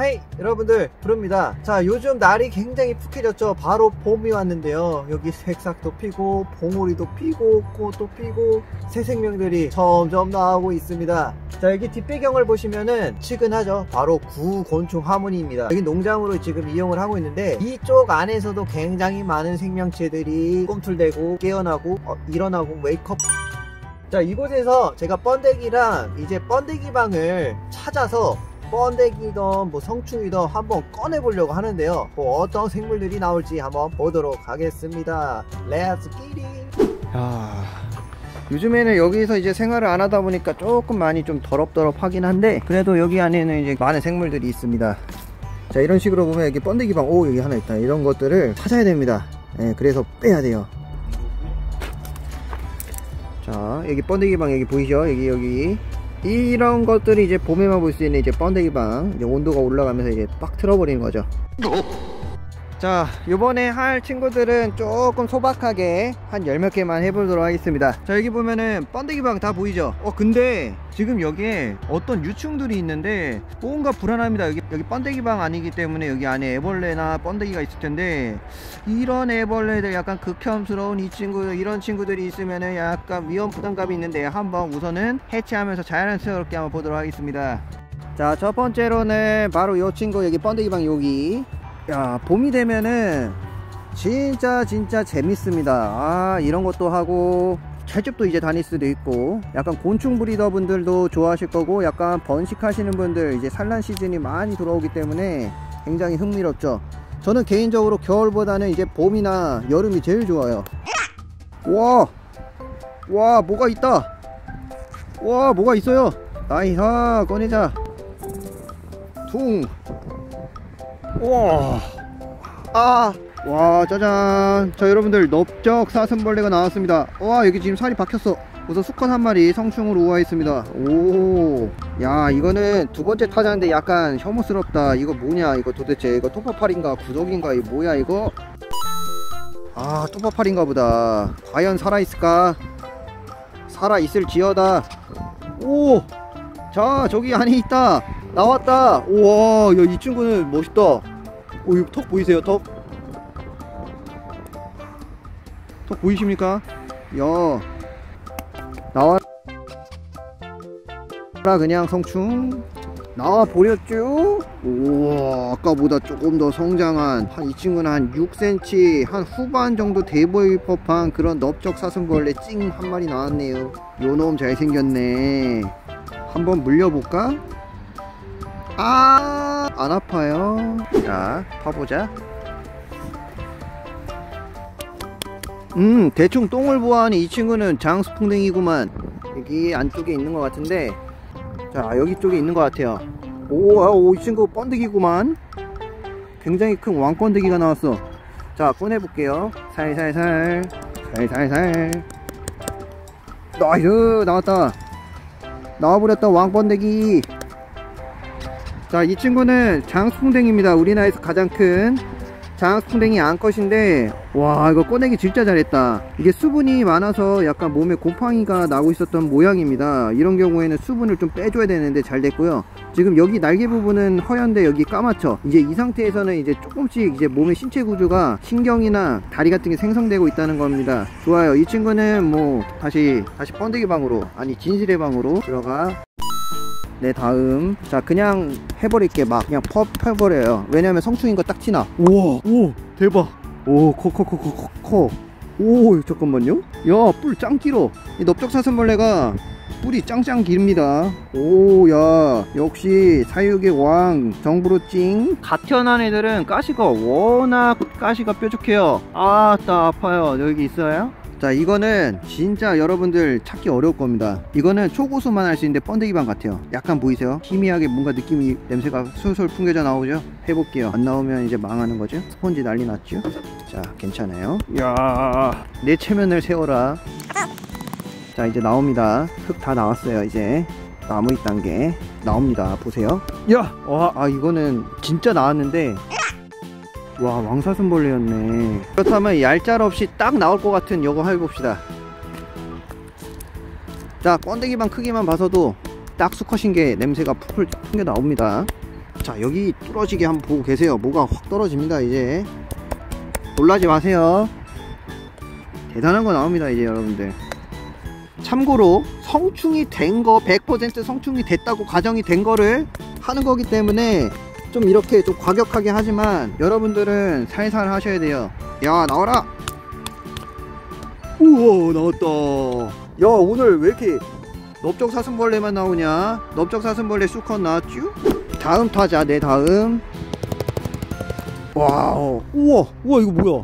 하이 여러분들, 부릅니다. 자, 요즘 날이 굉장히 푹해졌죠. 바로 봄이 왔는데요. 여기 새싹도 피고 봉우리도 피고 꽃도 피고 새 생명들이 점점 나오고 있습니다. 자, 여기 뒷배경을 보시면은 측은하죠. 바로 구곤충 하모니입니다. 여기 농장으로 지금 이용을 하고 있는데 이쪽 안에서도 굉장히 많은 생명체들이 꿈틀대고 깨어나고 일어나고 웨이크업. 자, 이곳에서 제가 번데기랑 이제 번데기 방을 찾아서 번데기든 뭐 성충이든 한번 꺼내 보려고 하는데요. 뭐 어떤 생물들이 나올지 한번 보도록 하겠습니다. 렛츠 기릿. 요즘에는 여기서 이제 생활을 안 하다 보니까 조금 많이 좀 더럽더럽하긴 한데 그래도 여기 안에는 이제 많은 생물들이 있습니다. 자, 이런 식으로 보면 여기 번데기 방, 오 여기 하나 있다, 이런 것들을 찾아야 됩니다. 그래서 빼야 돼요. 자, 여기 번데기 방 여기 보이죠? 여기 이런 것들이 이제 봄에만 볼 수 있는 이제 번데기 방, 이제 온도가 올라가면서 이제 빡 틀어버리는 거죠. 자, 요번에 할 친구들은 조금 소박하게 한 10몇 개만 해보도록 하겠습니다. 자, 여기 보면은 번데기 방 다 보이죠? 근데 지금 여기에 어떤 유충들이 있는데 뭔가 불안합니다. 여기 번데기 방 아니기 때문에 여기 안에 애벌레나 번데기가 있을 텐데 이런 애벌레들, 약간 극혐스러운 이 친구들, 이런 친구들이 있으면은 약간 위험 부담감이 있는데 한번 우선은 해체하면서 자연스럽게 한번 보도록 하겠습니다. 자, 첫 번째로는 바로 이 친구, 여기 번데기 방 여기. 야, 봄이 되면은 진짜 재밌습니다. 이런 것도 하고 채집도 이제 다닐 수도 있고, 약간 곤충 브리더 분들도 좋아하실 거고, 약간 번식하시는 분들 이제 산란 시즌이 많이 들어오기 때문에 굉장히 흥미롭죠. 저는 개인적으로 겨울보다는 이제 봄이나 여름이 제일 좋아요. 와 뭐가 있다. 와, 뭐가 있어요. 나이스, 꺼내자. 퉁. 와, 짜잔. 자, 여러분들, 넓적 사슴벌레가 나왔습니다. 와, 여기 지금 살이 박혔어. 우선 수컷 한 마리 성충으로 우아했습니다. 오, 야, 이거는 두 번째 타자인데 약간 혐오스럽다. 이거 뭐냐, 이거 도대체. 이거 토파팔인가 구석인가, 이거 뭐야 이거. 토파팔인가 보다. 과연 살아있을까? 살아있을지어다. 오, 자, 저기 안에 있다. 나왔다. 우와, 야, 이 친구는 멋있다. 이거 턱 보이세요? 턱 보이십니까? 야, 나와라 그냥 성충. 나와 버렸죠? 우와, 아까보다 조금 더 성장한, 이 친구는 한 6cm 한 후반 정도 돼 보일 법한 그런 넓적 사슴벌레 찡 한 마리 나왔네요. 요놈 잘생겼네. 한번 물려볼까? 안 아파요. 자, 파보자. 대충 똥을 보아하니 이 친구는 장수풍뎅이구만. 여기 안쪽에 있는 것 같은데, 자, 여기 쪽에 있는 것 같아요. 오, 이 친구 번데기구만. 굉장히 큰 왕번데기가 나왔어. 자, 꺼내볼게요. 살살살. 나이스, 나왔다. 나와버렸다, 왕번데기. 자, 이 친구는 장수풍뎅이입니다. 우리나라에서 가장 큰 장수풍뎅이 암컷인데, 와, 이거 꺼내기 진짜 잘했다. 이게 수분이 많아서 약간 몸에 곰팡이가 나고 있었던 모양입니다. 이런 경우에는 수분을 좀 빼줘야 되는데 잘 됐고요. 지금 여기 날개 부분은 허연데 여기 까맣죠. 이제 이 상태에서는 이제 조금씩 이제 몸의 신체 구조가 신경이나 다리 같은 게 생성되고 있다는 겁니다. 좋아요. 이 친구는 뭐 다시 번데기 방으로, 아니 진실의 방으로 들어가. 네, 다음. 자, 그냥 해버릴게. 막 그냥 펴버려요. 왜냐면 성충인 거 딱 티나. 우와, 오, 대박. 오, 커. 오, 잠깐만요. 야, 뿔 짱 길어. 이 넓적 사슴벌레가 뿔이 짱짱 기릅니다. 오, 야, 역시 사육의 왕 정부로찡. 갓 태어난 애들은 가시가 워낙 가시가 뾰족해요. 아파요. 여기 있어요? 자, 이거는 진짜 여러분들 찾기 어려울 겁니다. 이거는 초고수만 할 수 있는데 번데기방 같아요. 약간 보이세요? 희미하게 뭔가 느낌이, 냄새가 술술 풍겨져 나오죠? 해볼게요. 안 나오면 이제 망하는 거죠? 스펀지 난리 났죠? 자, 괜찮아요. 야, 내 체면을 세워라. 자, 이제 나옵니다. 흙 다 나왔어요. 이제 나무 2단계 나옵니다. 보세요. 야, 이거는 진짜 나왔는데, 와, 왕사슴벌레였네. 그렇다면 얄짤없이 딱 나올 것 같은 요거 해봅시다. 자, 번데기방 크기만 봐서도 딱 수컷인 게 냄새가 풀풀 풍겨 나옵니다. 자, 여기 뚫어지게 한번 보고 계세요. 뭐가 확 떨어집니다. 이제 놀라지 마세요. 대단한 거 나옵니다 이제 여러분들. 참고로 성충이 된 거 100% 성충이 됐다고 가정이 된 거를 하는 거기 때문에 좀 이렇게 좀 과격하게 하지만 여러분들은 살살 하셔야 돼요. 야, 나와라. 우와, 나왔다. 야, 오늘 왜 이렇게 넓적사슴벌레만 나오냐? 넓적사슴벌레 수컷 나왔쥬? 다음 타자, 내 다음. 와우. 우와, 우와, 이거 뭐야?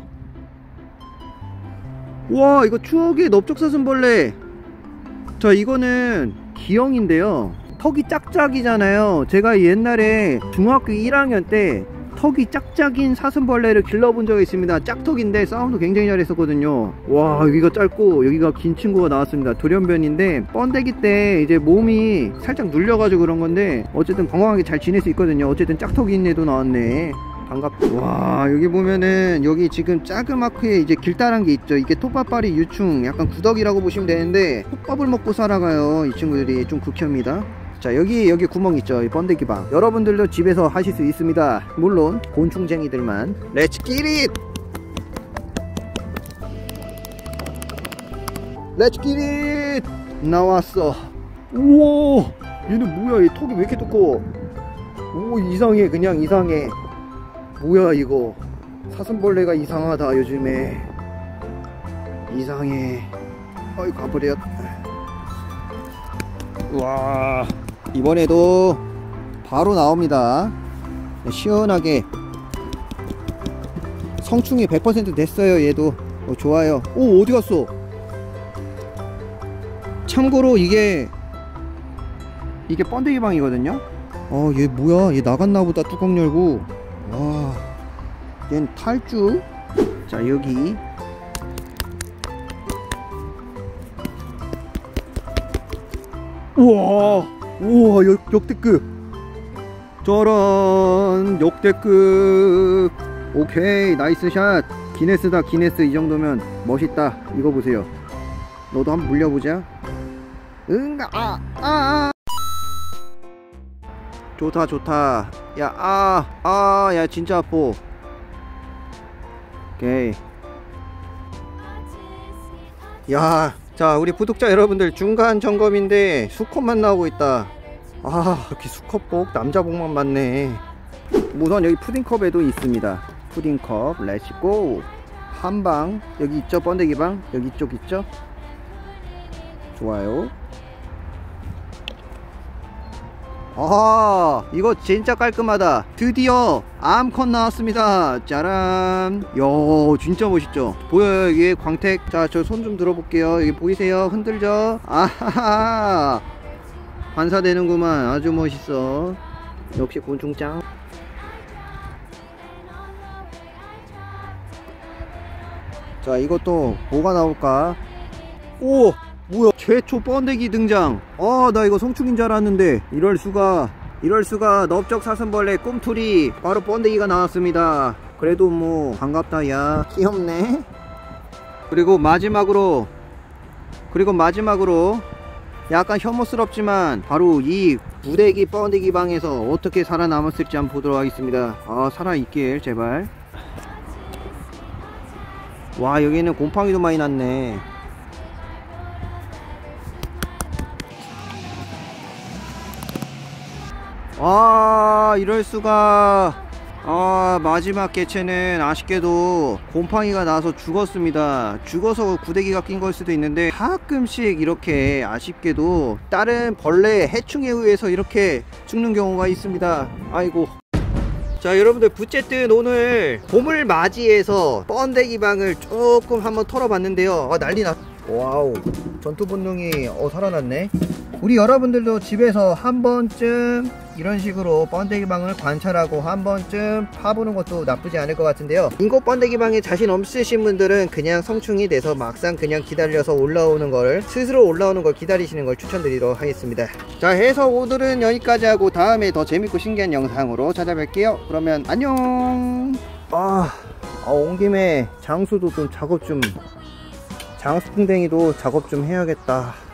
와, 이거 추억의 넓적사슴벌레. 자, 이거는 기형인데요. 턱이 짝짝이잖아요. 제가 옛날에 중학교 1학년 때 턱이 짝짝인 사슴벌레를 길러본 적이 있습니다. 짝턱인데 싸움도 굉장히 잘했었거든요. 와, 여기가 짧고 여기가 긴 친구가 나왔습니다. 돌연변인데 번데기 때 이제 몸이 살짝 눌려가지고 그런 건데 어쨌든 건강하게 잘 지낼 수 있거든요. 어쨌든 짝턱인 애도 나왔네. 반갑다. 와, 여기 보면은 여기 지금 자그마크에 이제 길다란 게 있죠. 이게 톱밥발이 유충, 약간 구덕이라고 보시면 되는데 톱밥을 먹고 살아가요. 이 친구들이 좀 극혐이다. 자, 여기 구멍 있죠. 이 번데기방. 여러분들도 집에서 하실 수 있습니다. 물론 곤충쟁이들만. 렛츠 기릿! 렛츠 기릿! 나왔어. 우와, 얘는 뭐야? 이 턱이 왜 이렇게 두꺼워? 오, 이상해. 그냥 이상해. 뭐야 이거. 사슴벌레가 이상하다 요즘에. 이상해. 어이, 가버렸. 우와, 이번에도 바로 나옵니다. 시원하게 성충이 100% 됐어요. 얘도 좋아요. 오, 어디 갔어? 참고로 이게 번데기 방이거든요. 얘 뭐야? 얘 나갔나 보다. 뚜껑 열고. 와, 얘는 탈주. 자, 여기 우와, 우와, 역대급. 저런, 역대급. 오케이, 나이스 샷. 기네스다, 기네스. 이 정도면 멋있다. 이거 보세요. 너도 한번 물려보자. 좋다, 좋다. 야, 야, 진짜 아파. 오케이. 야, 자, 우리 구독자 여러분들, 중간 점검인데 수컷만 나오고 있다. 이렇게 수컷복, 남자복만 많네. 우선 여기 푸딩컵에도 있습니다. 푸딩컵, 렛츠고. 한방, 여기 있죠? 번데기방, 여기 쪽 있죠? 좋아요. 이거 진짜 깔끔하다. 드디어 암컷 나왔습니다. 짜란. 야, 진짜 멋있죠? 보여요 이게 광택. 자, 저 손 좀 들어볼게요. 여기 보이세요? 흔들죠? 아하하, 반사되는구만. 아주 멋있어. 역시 곤충짱. 자, 이것도 뭐가 나올까? 오, 뭐야, 최초 번데기 등장. 나 이거 성충인 줄 알았는데 이럴수가 넓적사슴벌레 꿈틀이 바로 번데기가 나왔습니다. 그래도 뭐 반갑다. 야, 귀엽네. 그리고 마지막으로 약간 혐오스럽지만 바로 이 구데기 번데기 방에서 어떻게 살아남았을지 한번 보도록 하겠습니다. 살아있길 제발. 와, 여기는 곰팡이도 많이 났네. 이럴수가. 마지막 개체는 아쉽게도 곰팡이가 나서 죽었습니다. 죽어서 구데기가 낀 걸 수도 있는데 가끔씩 이렇게 아쉽게도 다른 벌레, 해충에 의해서 이렇게 죽는 경우가 있습니다. 아이고. 자, 여러분들, 부쨌든 오늘 봄을 맞이해서 번데기 방을 조금 한번 털어봤는데요. 난리 났. 와우, 전투 본능이 살아났네. 우리 여러분들도 집에서 한 번쯤 이런 식으로 번데기 방을 관찰하고 한 번쯤 파보는 것도 나쁘지 않을 것 같은데요. 인고 번데기 방에 자신 없으신 분들은 그냥 성충이 돼서 막상 그냥 기다려서 스스로 올라오는 걸 기다리시는 걸 추천드리도록 하겠습니다. 자, 해서 오늘은 여기까지 하고 다음에 더 재밌고 신기한 영상으로 찾아뵐게요. 그러면 안녕. 온 김에 장수도 좀 작업 좀, 장수풍뎅이도 작업 좀 해야겠다.